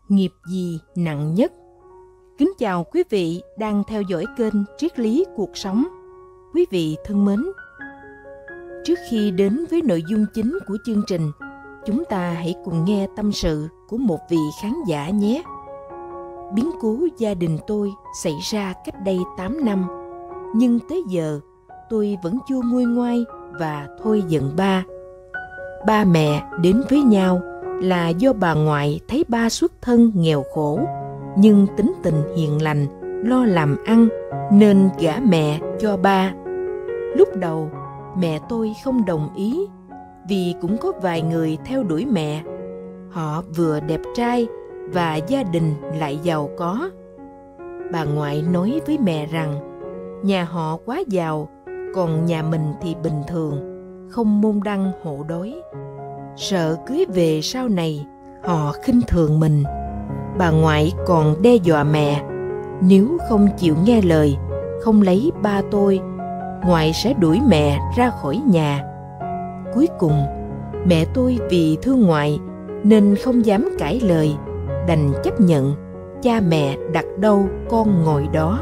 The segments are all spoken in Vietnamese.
Nghiệp gì nặng nhất? Kính chào quý vị đang theo dõi kênh Triết lý cuộc sống. Quý vị thân mến, trước khi đến với nội dung chính của chương trình, chúng ta hãy cùng nghe tâm sự của một vị khán giả nhé. Biến cố gia đình tôi xảy ra cách đây 8 năm, nhưng tới giờ tôi vẫn chưa nguôi ngoai và thôi giận ba. Ba mẹ đến với nhau là do bà ngoại thấy ba xuất thân nghèo khổ, nhưng tính tình hiền lành, lo làm ăn nên gả mẹ cho ba. Lúc đầu mẹ tôi không đồng ý vì cũng có vài người theo đuổi mẹ. Họ vừa đẹp trai và gia đình lại giàu có. Bà ngoại nói với mẹ rằng nhà họ quá giàu, còn nhà mình thì bình thường, không môn đăng hộ đối. Sợ cưới về sau này họ khinh thường mình. Bà ngoại còn đe dọa mẹ, nếu không chịu nghe lời, không lấy ba tôi, ngoại sẽ đuổi mẹ ra khỏi nhà. Cuối cùng mẹ tôi vì thương ngoại nên không dám cãi lời, đành chấp nhận, cha mẹ đặt đâu con ngồi đó.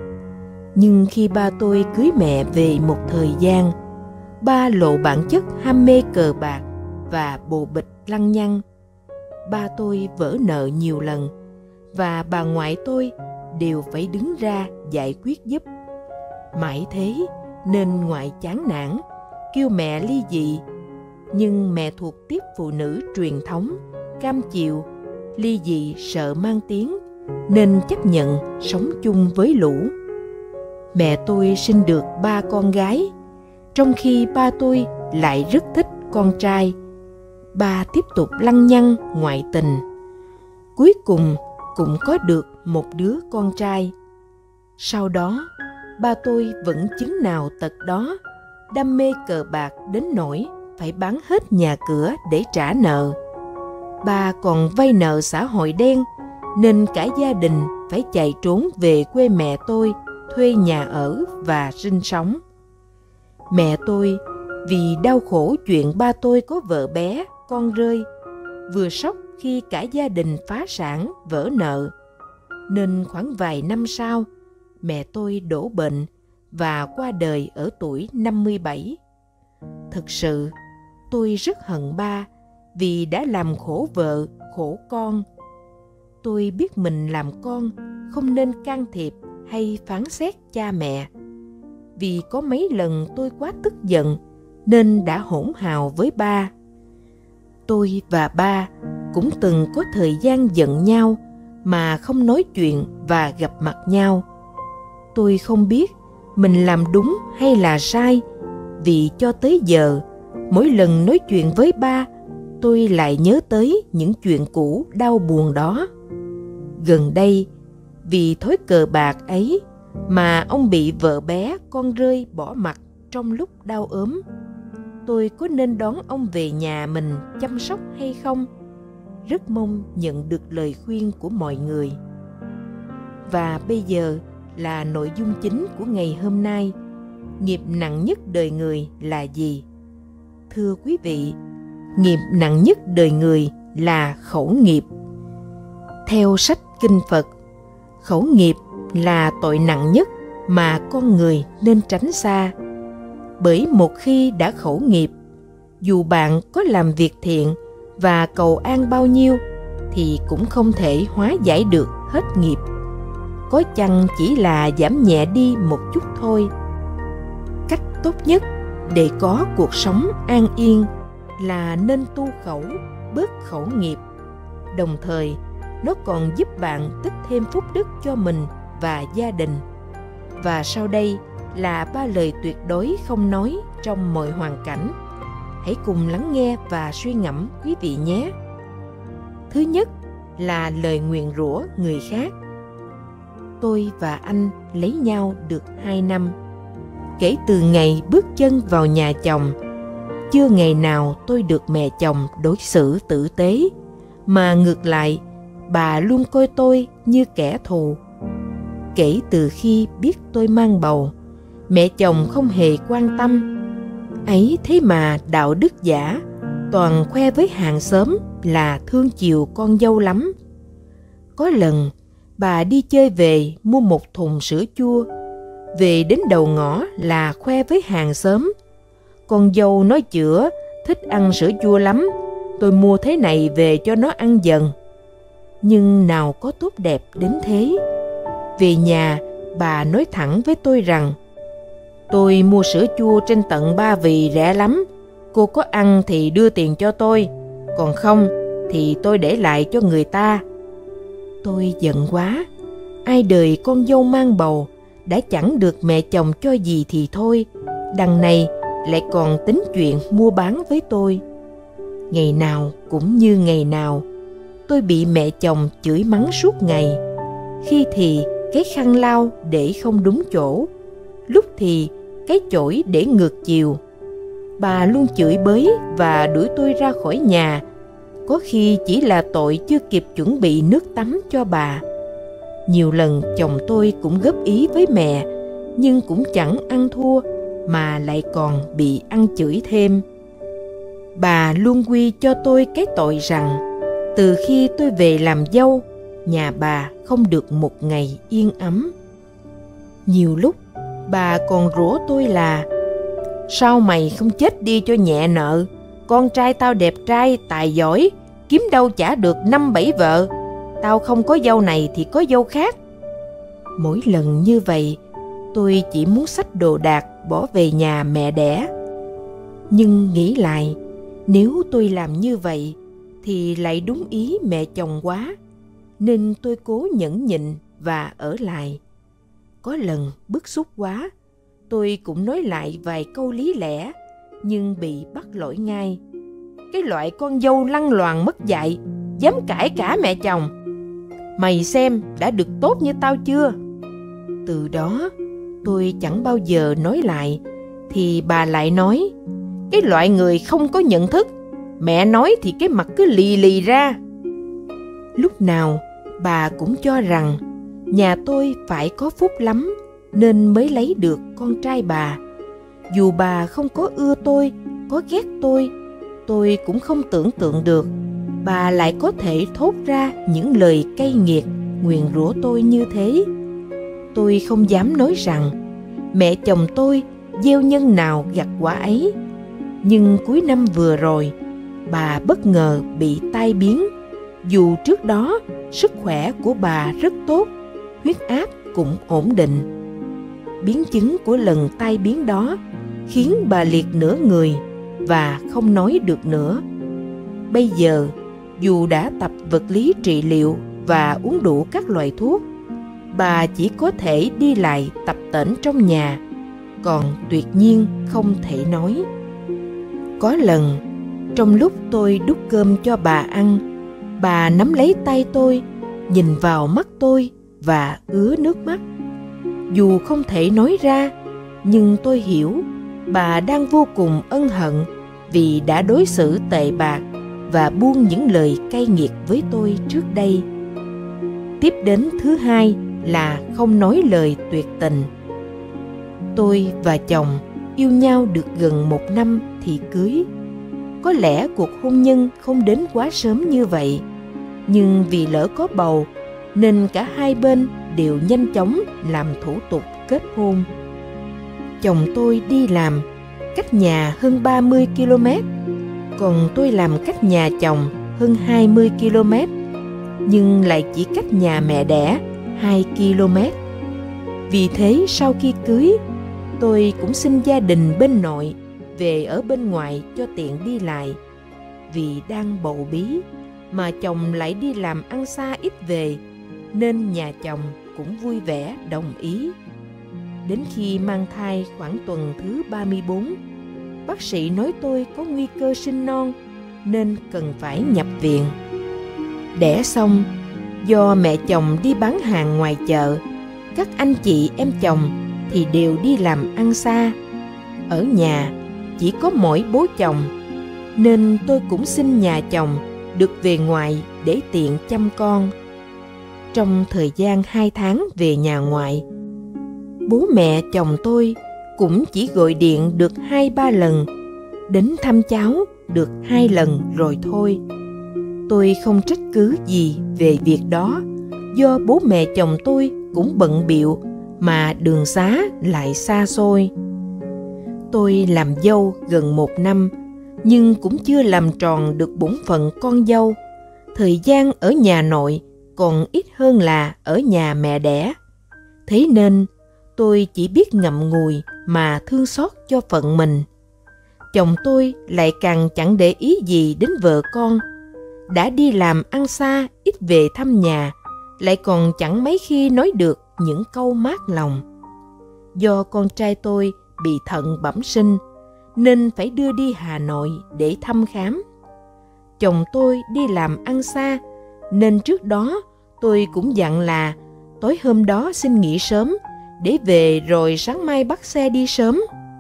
Nhưng khi ba tôi cưới mẹ về một thời gian, ba lộ bản chất ham mê cờ bạc và bồ bịch lăng nhăng. Ba tôi vỡ nợ nhiều lần và bà ngoại tôi đều phải đứng ra giải quyết giúp. Mãi thế nên ngoại chán nản, kêu mẹ ly dị. Nhưng mẹ thuộc tiếp phụ nữ truyền thống, cam chịu, ly dị sợ mang tiếng nên chấp nhận sống chung với lũ. Mẹ tôi sinh được 3 con gái, trong khi ba tôi lại rất thích con trai. Ba tiếp tục lăng nhăng ngoại tình. Cuối cùng cũng có được một đứa con trai. Sau đó, ba tôi vẫn chứng nào tật đó, đam mê cờ bạc đến nỗi phải bán hết nhà cửa để trả nợ. Ba còn vay nợ xã hội đen, nên cả gia đình phải chạy trốn về quê mẹ tôi thuê nhà ở và sinh sống. Mẹ tôi vì đau khổ chuyện ba tôi có vợ bé, con rơi, vừa sốc khi cả gia đình phá sản, vỡ nợ, nên khoảng vài năm sau, mẹ tôi đổ bệnh và qua đời ở tuổi 57. Thực sự, tôi rất hận ba vì đã làm khổ vợ, khổ con. Tôi biết mình làm con không nên can thiệp hay phán xét cha mẹ. Vì có mấy lần tôi quá tức giận nên đã hỗn hào với ba. Tôi và ba cũng từng có thời gian giận nhau mà không nói chuyện và gặp mặt nhau. Tôi không biết mình làm đúng hay là sai, vì cho tới giờ, mỗi lần nói chuyện với ba, tôi lại nhớ tới những chuyện cũ đau buồn đó. Gần đây, vì thói cờ bạc ấy mà ông bị vợ bé, con rơi bỏ mặc trong lúc đau ốm. Tôi có nên đón ông về nhà mình chăm sóc hay không? Rất mong nhận được lời khuyên của mọi người. Và bây giờ là nội dung chính của ngày hôm nay. Nghiệp nặng nhất đời người là gì? Thưa quý vị, nghiệp nặng nhất đời người là khẩu nghiệp. Theo sách Kinh Phật, khẩu nghiệp là tội nặng nhất mà con người nên tránh xa. Bởi một khi đã khẩu nghiệp, dù bạn có làm việc thiện và cầu an bao nhiêu thì cũng không thể hóa giải được hết nghiệp. Có chăng chỉ là giảm nhẹ đi một chút thôi. Cách tốt nhất để có cuộc sống an yên là nên tu khẩu, bớt khẩu nghiệp. Đồng thời, nó còn giúp bạn tích thêm phúc đức cho mình và gia đình. Và sau đây là 3 lời tuyệt đối không nói trong mọi hoàn cảnh. Hãy cùng lắng nghe và suy ngẫm quý vị nhé. Thứ nhất là lời nguyền rủa người khác. Tôi và anh lấy nhau được 2 năm. Kể từ ngày bước chân vào nhà chồng, chưa ngày nào tôi được mẹ chồng đối xử tử tế, mà ngược lại, bà luôn coi tôi như kẻ thù. Kể từ khi biết tôi mang bầu, mẹ chồng không hề quan tâm. Ấy thế mà đạo đức giả, toàn khoe với hàng xóm là thương chiều con dâu lắm. Có lần, bà đi chơi về mua một thùng sữa chua. Về đến đầu ngõ là khoe với hàng xóm: con dâu nó chữa, thích ăn sữa chua lắm, tôi mua thế này về cho nó ăn dần. Nhưng nào có tốt đẹp đến thế. Về nhà, bà nói thẳng với tôi rằng: tôi mua sữa chua trên tận Ba Vì rẻ lắm, cô có ăn thì đưa tiền cho tôi, còn không thì tôi để lại cho người ta. Tôi giận quá. Ai đời con dâu mang bầu, đã chẳng được mẹ chồng cho gì thì thôi, đằng này lại còn tính chuyện mua bán với tôi. Ngày nào cũng như ngày nào, tôi bị mẹ chồng chửi mắng suốt ngày. Khi thì cái khăn lau để không đúng chỗ, lúc thì cái chổi để ngược chiều. Bà luôn chửi bới và đuổi tôi ra khỏi nhà. Có khi chỉ là tội chưa kịp chuẩn bị nước tắm cho bà. Nhiều lần chồng tôi cũng góp ý với mẹ, nhưng cũng chẳng ăn thua, mà lại còn bị ăn chửi thêm. Bà luôn quy cho tôi cái tội rằng từ khi tôi về làm dâu, nhà bà không được một ngày yên ấm. Nhiều lúc bà còn rủa tôi là: sao mày không chết đi cho nhẹ nợ, con trai tao đẹp trai, tài giỏi, kiếm đâu chả được 5-7 vợ, tao không có dâu này thì có dâu khác. Mỗi lần như vậy, tôi chỉ muốn xách đồ đạc bỏ về nhà mẹ đẻ. Nhưng nghĩ lại, nếu tôi làm như vậy thì lại đúng ý mẹ chồng quá, nên tôi cố nhẫn nhịn và ở lại. Có lần bức xúc quá, tôi cũng nói lại vài câu lý lẽ, nhưng bị bắt lỗi ngay. Cái loại con dâu lăng loàn mất dạy, dám cãi cả mẹ chồng. Mày xem đã được tốt như tao chưa? Từ đó, tôi chẳng bao giờ nói lại, thì bà lại nói: cái loại người không có nhận thức, mẹ nói thì cái mặt cứ lì lì ra. Lúc nào, bà cũng cho rằng nhà tôi phải có phúc lắm nên mới lấy được con trai bà. Dù bà không có ưa tôi, có ghét tôi cũng không tưởng tượng được bà lại có thể thốt ra những lời cay nghiệt, nguyền rủa tôi như thế. Tôi không dám nói rằng mẹ chồng tôi gieo nhân nào gặt quả ấy. Nhưng cuối năm vừa rồi, bà bất ngờ bị tai biến. Dù trước đó sức khỏe của bà rất tốt, huyết áp cũng ổn định. Biến chứng của lần tai biến đó khiến bà liệt nửa người và không nói được nữa. Bây giờ, dù đã tập vật lý trị liệu và uống đủ các loại thuốc, bà chỉ có thể đi lại tập tễnh trong nhà, còn tuyệt nhiên không thể nói. Có lần, trong lúc tôi đút cơm cho bà ăn, bà nắm lấy tay tôi, nhìn vào mắt tôi và ứa nước mắt. Dù không thể nói ra, nhưng tôi hiểu bà đang vô cùng ân hận vì đã đối xử tệ bạc và buông những lời cay nghiệt với tôi trước đây. Tiếp đến thứ hai là không nói lời tuyệt tình. Tôi và chồng yêu nhau được gần 1 năm thì cưới. Có lẽ cuộc hôn nhân không đến quá sớm như vậy, nhưng vì lỡ có bầu nên cả hai bên đều nhanh chóng làm thủ tục kết hôn. Chồng tôi đi làm cách nhà hơn 30 km, còn tôi làm cách nhà chồng hơn 20 km, nhưng lại chỉ cách nhà mẹ đẻ 2 km. Vì thế sau khi cưới, tôi cũng xin gia đình bên nội về ở bên ngoài cho tiện đi lại. Vì đang bầu bí mà chồng lại đi làm ăn xa ít về, nên nhà chồng cũng vui vẻ đồng ý. Đến khi mang thai khoảng tuần thứ 34, bác sĩ nói tôi có nguy cơ sinh non nên cần phải nhập viện. Đẻ xong, do mẹ chồng đi bán hàng ngoài chợ, các anh chị em chồng thì đều đi làm ăn xa. Ở nhà chỉ có mỗi bố chồng, nên tôi cũng xin nhà chồng được về ngoài để tiện chăm con. Trong thời gian 2 tháng về nhà ngoại, bố mẹ chồng tôi cũng chỉ gọi điện được 2-3 lần, đến thăm cháu được 2 lần rồi thôi. Tôi không trách cứ gì về việc đó, do bố mẹ chồng tôi cũng bận bịu mà đường xá lại xa xôi. Tôi làm dâu gần 1 năm, nhưng cũng chưa làm tròn được bổn phận con dâu. Thời gian ở nhà nội còn ít hơn là ở nhà mẹ đẻ. Thế nên tôi chỉ biết ngậm ngùi mà thương xót cho phận mình. Chồng tôi lại càng chẳng để ý gì đến vợ con. Đã đi làm ăn xa, ít về thăm nhà, lại còn chẳng mấy khi nói được những câu mát lòng. Do con trai tôi bị thận bẩm sinh, nên phải đưa đi Hà Nội để thăm khám. Chồng tôi đi làm ăn xa, nên trước đó tôi cũng dặn là tối hôm đó xin nghỉ sớm, để về rồi sáng mai bắt xe đi sớm.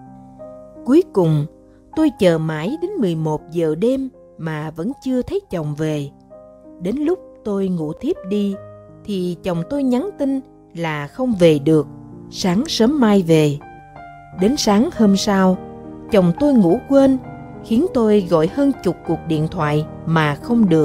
Cuối cùng, tôi chờ mãi đến 11 giờ đêm mà vẫn chưa thấy chồng về. Đến lúc tôi ngủ thiếp đi, thì chồng tôi nhắn tin là không về được, sáng sớm mai về. Đến sáng hôm sau, chồng tôi ngủ quên, khiến tôi gọi hơn chục cuộc điện thoại mà không được.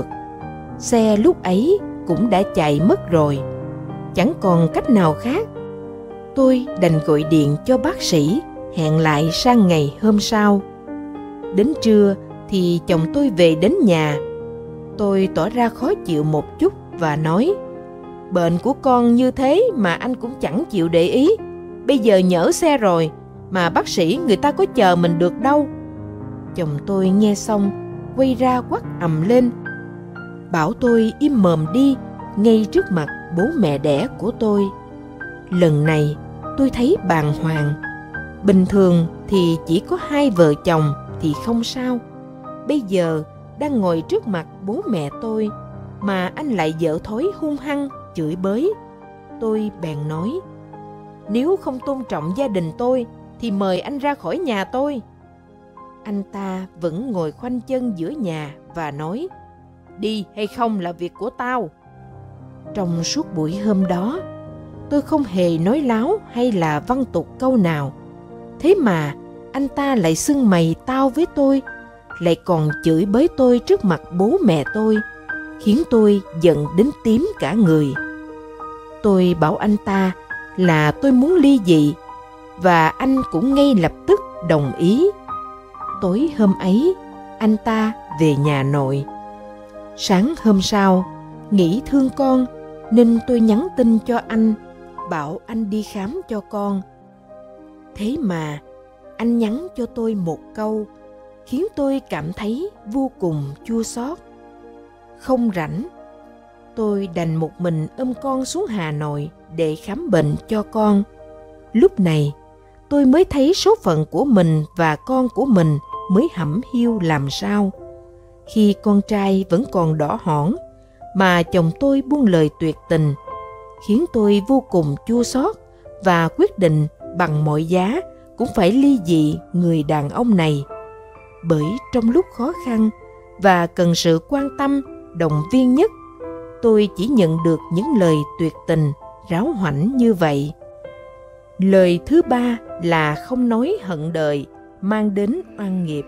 Xe lúc ấy cũng đã chạy mất rồi, chẳng còn cách nào khác. Tôi đành gọi điện cho bác sĩ, hẹn lại sang ngày hôm sau. Đến trưa thì chồng tôi về đến nhà. Tôi tỏ ra khó chịu một chút và nói: bệnh của con như thế mà anh cũng chẳng chịu để ý. Bây giờ nhỡ xe rồi, mà bác sĩ người ta có chờ mình được đâu. Chồng tôi nghe xong, quay ra quát ầm lên, bảo tôi im mồm đi, ngay trước mặt bố mẹ đẻ của tôi. Lần này tôi thấy bàng hoàng. Bình thường thì chỉ có hai vợ chồng thì không sao. Bây giờ đang ngồi trước mặt bố mẹ tôi mà anh lại dở thói hung hăng, chửi bới. Tôi bèn nói: nếu không tôn trọng gia đình tôi thì mời anh ra khỏi nhà tôi. Anh ta vẫn ngồi khoanh chân giữa nhà và nói: đi hay không là việc của tao. Trong suốt buổi hôm đó, tôi không hề nói láo hay là văng tục câu nào. Thế mà anh ta lại xưng mày tao với tôi, lại còn chửi bới tôi trước mặt bố mẹ tôi, khiến tôi giận đến tím cả người. Tôi bảo anh ta là tôi muốn ly dị, và anh cũng ngay lập tức đồng ý. Tối hôm ấy, anh ta về nhà nội. Sáng hôm sau, nghĩ thương con nên tôi nhắn tin cho anh, bảo anh đi khám cho con. Thế mà anh nhắn cho tôi một câu khiến tôi cảm thấy vô cùng chua xót. Không rảnh. Tôi đành một mình ôm con xuống Hà Nội để khám bệnh cho con. Lúc này, tôi mới thấy số phận của mình và con của mình mới hẩm hiu làm sao. Khi con trai vẫn còn đỏ hỏn, mà chồng tôi buông lời tuyệt tình, khiến tôi vô cùng chua xót và quyết định bằng mọi giá cũng phải ly dị người đàn ông này. Bởi trong lúc khó khăn và cần sự quan tâm, động viên nhất, tôi chỉ nhận được những lời tuyệt tình, ráo hoảnh như vậy. Lời thứ ba là không nói hận đời, mang đến oan nghiệp.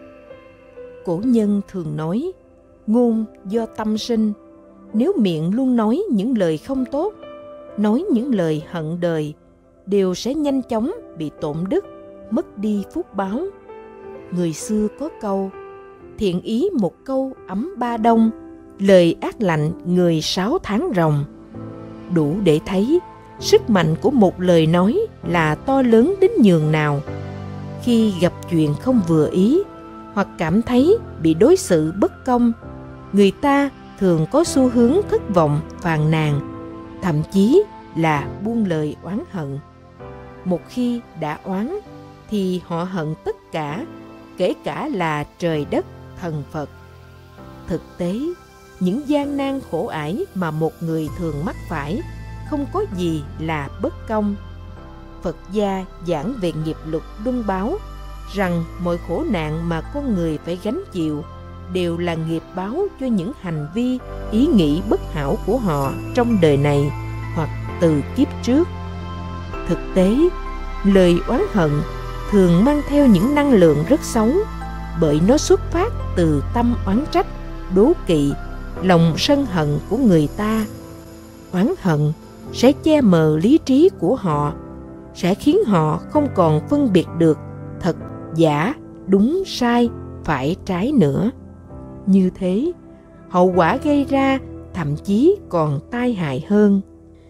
Cổ nhân thường nói, ngôn do tâm sinh. Nếu miệng luôn nói những lời không tốt, nói những lời hận đời, đều sẽ nhanh chóng bị tổn đức, mất đi phúc báo. Người xưa có câu, thiện ý một câu ấm ba đông, lời ác lạnh người 6 tháng ròng. Đủ để thấy sức mạnh của một lời nói là to lớn đến nhường nào. Khi gặp chuyện không vừa ý, hoặc cảm thấy bị đối xử bất công, người ta thường có xu hướng thất vọng, phàn nàn, thậm chí là buông lời oán hận. Một khi đã oán thì họ hận tất cả, kể cả là trời đất, thần Phật. Thực tế, những gian nan khổ ải mà một người thường mắc phải không có gì là bất công. Phật gia giảng về nghiệp luật luân báo, rằng mọi khổ nạn mà con người phải gánh chịu đều là nghiệp báo cho những hành vi, ý nghĩ bất hảo của họ trong đời này hoặc từ kiếp trước. Thực tế, lời oán hận thường mang theo những năng lượng rất xấu, bởi nó xuất phát từ tâm oán trách, đố kỵ, lòng sân hận của người ta. oán hận sẽ che mờ lý trí của họ, sẽ khiến họ không còn phân biệt được thật giả, đúng sai, phải trái nữa. Như thế, hậu quả gây ra thậm chí còn tai hại hơn.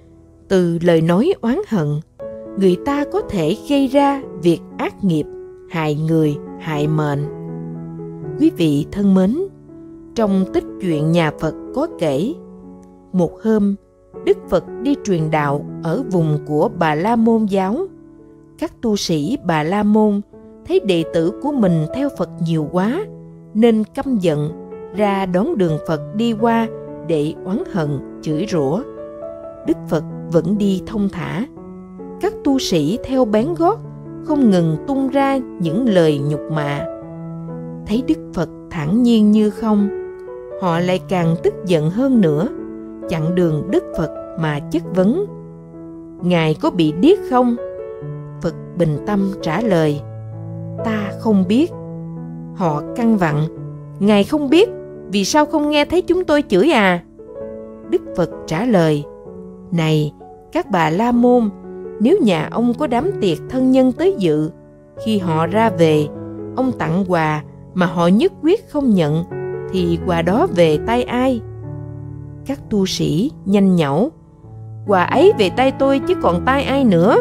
Từ lời nói oán hận, người ta có thể gây ra việc ác nghiệp, hại người, hại mệnh. Quý vị thân mến, trong tích truyện nhà Phật có kể, một hôm, Đức Phật đi truyền đạo ở vùng của Bà La Môn giáo. Các tu sĩ Bà La Môn thấy đệ tử của mình theo Phật nhiều quá, nên căm giận ra đón đường Phật đi qua để oán hận, chửi rủa. Đức Phật vẫn đi thông thả. Các tu sĩ theo bén gót, không ngừng tung ra những lời nhục mạ. Thấy Đức Phật thản nhiên như không, họ lại càng tức giận hơn nữa, chặn đường Đức Phật mà chất vấn: Ngài có bị điếc không? Phật bình tâm trả lời: Ta không biết. Họ căn vặn: Ngài không biết, vì sao không nghe thấy chúng tôi chửi à? Đức Phật trả lời: Này, các bà La Môn, nếu nhà ông có đám tiệc thân nhân tới dự, khi họ ra về, ông tặng quà mà họ nhất quyết không nhận, thì quà đó về tay ai? Các tu sĩ nhanh nhảu: Quà ấy về tay tôi chứ còn tay ai nữa?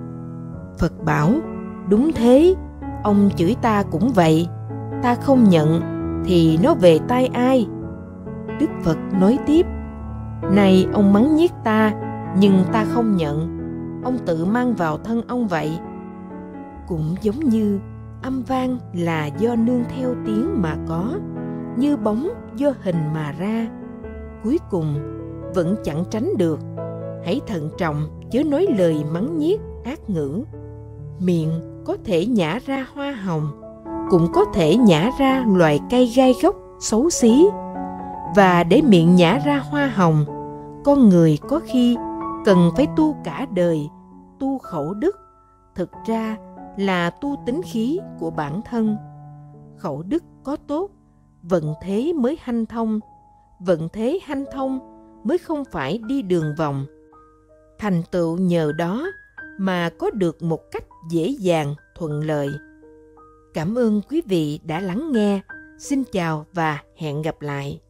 Phật bảo: Đúng thế, ông chửi ta cũng vậy, ta không nhận thì nó về tay ai? Đức Phật nói tiếp: Này, ông mắng nhiếc ta, nhưng ta không nhận, ông tự mang vào thân ông vậy. Cũng giống như âm vang là do nương theo tiếng mà có, như bóng do hình mà ra, cuối cùng vẫn chẳng tránh được. Hãy thận trọng chớ nói lời mắng nhiếc ác ngữ. Miệng có thể nhả ra hoa hồng, cũng có thể nhả ra loài cây gai góc xấu xí. Và để miệng nhả ra hoa hồng, con người có khi cần phải tu cả đời, tu khẩu đức, thực ra là tu tính khí của bản thân. Khẩu đức có tốt, vận thế mới hanh thông, vận thế hanh thông mới không phải đi đường vòng. Thành tựu nhờ đó mà có được một cách dễ dàng, thuận lợi. Cảm ơn quý vị đã lắng nghe. Xin chào và hẹn gặp lại.